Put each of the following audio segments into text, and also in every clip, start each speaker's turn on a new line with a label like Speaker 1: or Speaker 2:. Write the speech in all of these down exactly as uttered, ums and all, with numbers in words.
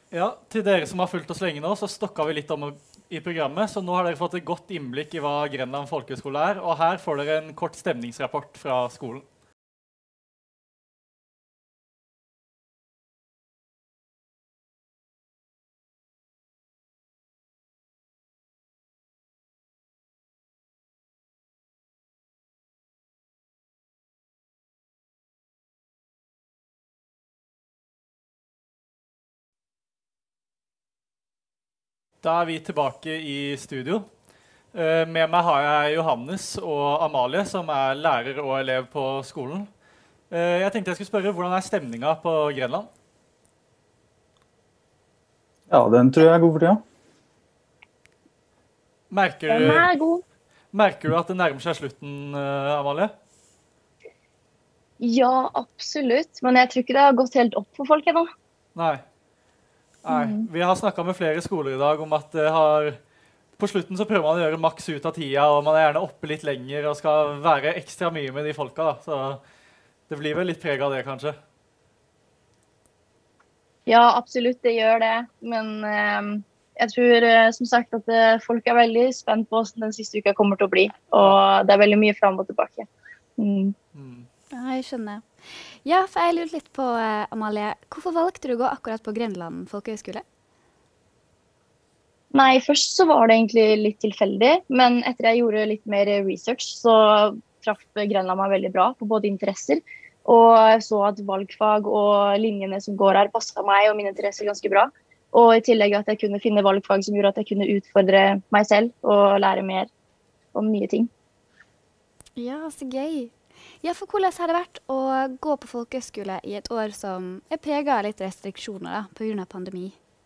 Speaker 1: Ja, til dere som har fulgt oss lenge nå, så stokket vi litt om i programmet, så nå har dere fått et godt innblikk i hva Grenland Folkehøgskole er, og her får dere en kort stemningsrapport fra skolen. Da er vi tilbake i studio. Eh, Med meg har jeg Johannes og Amalie, som er lærer og elev på skolen. Eh, Jeg tenkte jeg skulle spørre, hvordan er stemninga på Grenland?
Speaker 2: Ja, den tror jeg er god for tida.
Speaker 1: Merker
Speaker 3: Den
Speaker 1: du,
Speaker 3: er god.
Speaker 1: merker du at det nærmer seg slutten, eh, Amalie?
Speaker 3: Ja, absolutt. Men jeg tror ikke det har gått helt opp for folk ennå.
Speaker 1: Nei. Nei. Vi har snakket med flere skoler i dag om at det har, på slutten så prøver man å gjøre maks ut av tida, og man er gjerne oppe litt lenger og skal være ekstra mye med de folka, da. Så det blir vel litt preg av det, kanskje.
Speaker 3: Ja, absolutt, det gjør det. Men eh, jeg tror eh, som sagt at eh, folk er veldig spent på hvordan den siste uka kommer til å bli. Og det er veldig mye fram og tilbake. Mm.
Speaker 1: Mm.
Speaker 4: Ja, jeg skjønner. Ja, for jeg lurer litt på, eh, Amalie, hvorfor valgte du å gå akkurat på Grenland Folkehøgskole?
Speaker 3: Nei, først så var det egentlig litt tilfeldig. Men etter jeg gjorde litt mer research, så traff Grenland meg veldig bra på både interesser. Og jeg så at valgfag og linjene som går her passet meg og mine interesser ganske bra. Og i tillegg at jeg kunne finne valgfag som gjorde at jeg kunne utfordre meg selv og lære mer om nye ting.
Speaker 4: Ja, så gøy. Ja, for hvordan har det vært å gå på folkehøgskole i et år som er preget av litt restriksjoner da, på grunn av pandemi?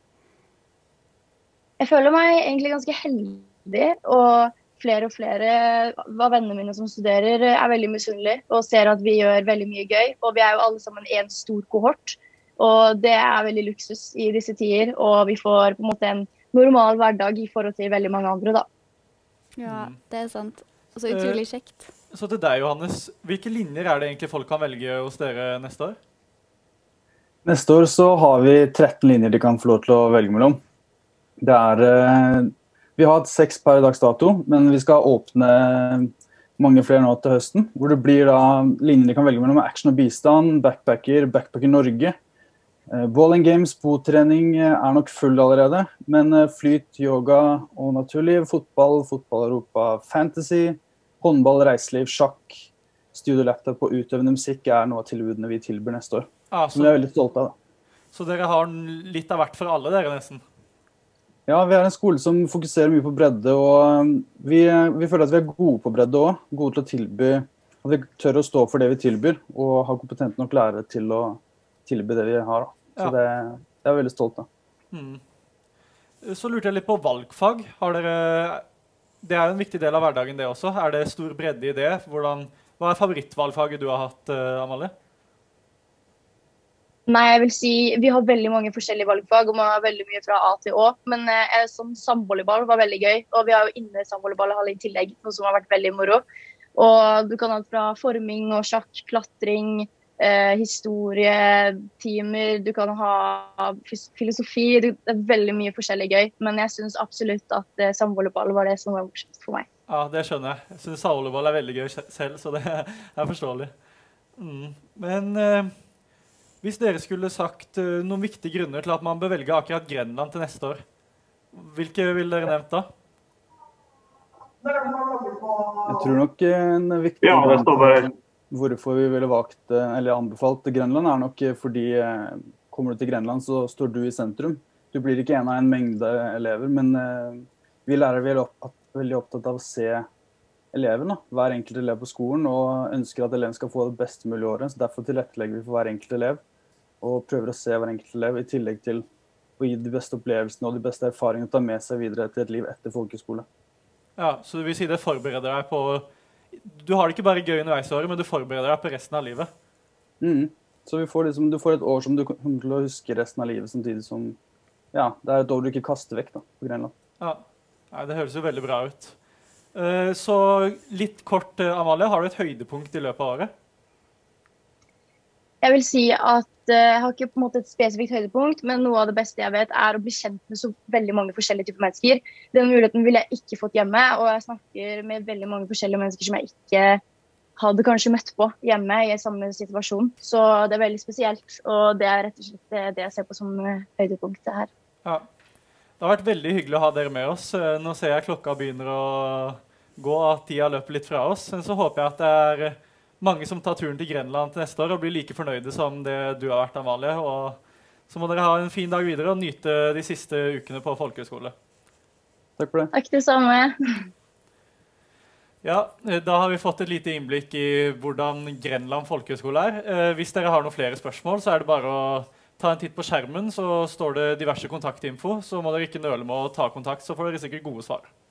Speaker 3: Jeg føler meg egentlig ganske heldig, og flere og flere av vennene mine som studerer er veldig misunnelige og ser at vi gjør veldig mye gøy. Og vi er jo alle sammen en stor kohort, og det er veldig luksus i disse tider. Og vi får på en måte en normal hverdag i forhold til veldig mange andre, da.
Speaker 4: Ja,
Speaker 1: Mm.
Speaker 4: det er sant. Og så utrolig kjekt.
Speaker 1: Så til deg, Johannes, hvilke linjer er det egentlig folk kan velge hos dere neste år?
Speaker 2: Neste år så har vi tretten linjer de kan få lov til å velge mellom. Det er, eh, vi har hatt seks per dags dato, men vi skal åpne mange flere nå til høsten, hvor det blir da linjer de kan velge mellom action og bistand, backpacker, backpacker Norge. Eh, Ball and games, botrening eh, er nok full allerede, men eh, flyt, yoga og naturliv, fotball, fotball Europa, fantasy, håndball, reiseliv, sjakk, studio laptop og utøvende musikk er noe av tilbudene vi tilbyr neste år.
Speaker 1: Ah,
Speaker 2: Som vi
Speaker 1: så,
Speaker 2: er veldig stolte av. Da.
Speaker 1: så dere har litt av hvert for alle, dere nesten?
Speaker 2: Ja, vi er en skole som fokuserer mye på bredde, og vi, vi føler at vi er gode på bredde også. Gode til å tilby, at vi tør å stå for det vi tilbyr, og har kompetente nok lærere til å tilby det vi har. Da. Så
Speaker 1: Ja.
Speaker 2: det, det er jeg veldig stolt av.
Speaker 1: Mm. Så lurte jeg litt på valgfag. Har dere, det er en viktig del av hverdagen det også. Er det stor bredde i det? Hvordan, hva er favorittvalgfaget du har hatt, uh, Amalie?
Speaker 3: Nei, jeg vil si vi har veldig mange forskjellige valgfag, og man har veldig mye fra A til Å. Men eh, sånn samvolleyball var veldig gøy, og vi har jo inne samvolleyball i tillegg, noe som har vært veldig moro. Og du kan ha fra forming og sjakk, klatring, eh, historietimer, du kan ha filosofi, det er veldig mye forskjellig gøy. Men jeg synes absolutt at eh, samvolleyball var det som var morsomt for meg.
Speaker 1: Ja, det skjønner jeg. Jeg synes samvolleyball er veldig gøy selv, så det er forståelig. Mm. Men uh, hvis dere skulle sagt uh, noen viktige grunner til at man bør velge akkurat Grenland til neste år, hvilke vil dere nevnt da?
Speaker 2: Jeg tror nok en viktig
Speaker 5: Ja, det står bare.
Speaker 2: Hvorfor vi ville valgt, eller anbefalt Grenland er nok fordi eh, kommer du til Grenland så står du i sentrum. Du blir ikke en av en mengde elever, men eh, vi lærere er opp, veldig opptatt av å se eleven, da. Hver enkelt elev på skolen, og ønsker at eleven skal få det beste mulige året. Så derfor tilrettelegger vi for hver enkelt elev, og prøver å se hver enkelt elev i tillegg til å gi de beste opplevelsene og de beste erfaringene å ta med seg videre til et liv etter folkeskole.
Speaker 1: Ja, så du vil si det forbereder deg på... Du har det ikke bare gøy underveis i året, men du forbereder deg på resten av livet.
Speaker 2: Mm. Så vi får liksom, du får et år som du kommer til å huske resten av livet, samtidig som ja, det er et år du ikke kaster vekk da, på Grenland.
Speaker 1: Ja, Nei, det høres jo veldig bra ut. Uh, så litt kort, uh, Amalie, har du et høydepunkt i løpet av året?
Speaker 3: Jeg vil si at uh, jeg har ikke på en måte et spesifikt høydepunkt, men noe av det beste jeg vet er å bli kjent med så veldig mange forskjellige typer mennesker. Den muligheten ville jeg ikke fått hjemme, og jeg snakker med veldig mange forskjellige mennesker som jeg ikke hadde kanskje møtt på hjemme i samme situasjon. Så det er veldig spesielt, og det er rett og slett det jeg ser på som høydepunktet her.
Speaker 1: Ja. Det har vært veldig hyggelig å ha dere med oss. Nå ser jeg klokka begynner å gå, at tida løper litt fra oss. Men så håper jeg at det er mange som tar turen til Grenland til neste år og blir like fornøyde som det du har vært, Amalie. Og så må dere ha en fin dag videre og nyte de siste ukene på folkehøyskole.
Speaker 2: Takk for det.
Speaker 3: Takk det samme.
Speaker 1: Ja, da har vi fått et lite innblikk i hvordan Grenland folkehøyskole er. Eh, hvis dere har noen flere spørsmål, så er det bare å ta en titt på skjermen, så står det diverse kontaktinfo, så må dere ikke nøle med å ta kontakt, så får dere sikkert gode svar.